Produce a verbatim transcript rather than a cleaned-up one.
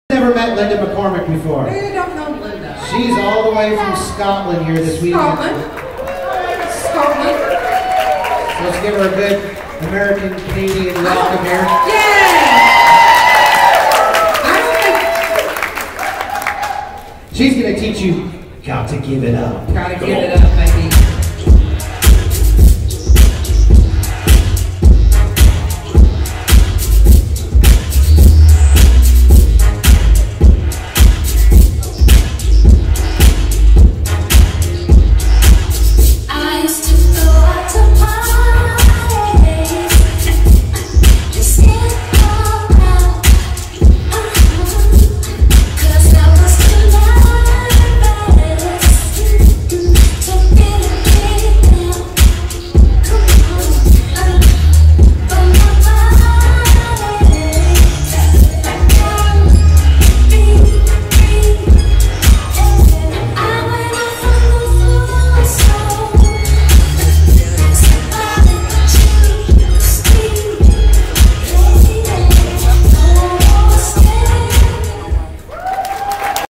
Never met Linda McCormack before. I don't know Linda. She's all the way from Scotland here this weekend. Scotland. Scotland. So let's give her a good American Canadian welcome here. Yeah! I don't think... She's going to teach you how to give it up. Gotta give it up.